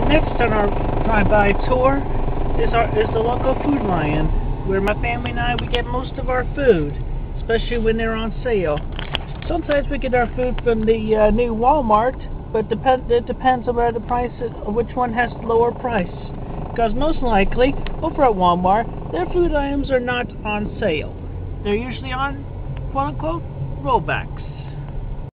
Next on our drive-by tour is the local Food Lion, where my family and I we get most of our food, especially when they're on sale. Sometimes we get our food from the new Walmart, but it depends on where the price is, which one has the lower price. Because most likely, over at Walmart, their food items are not on sale. They're usually on quote-unquote rollbacks.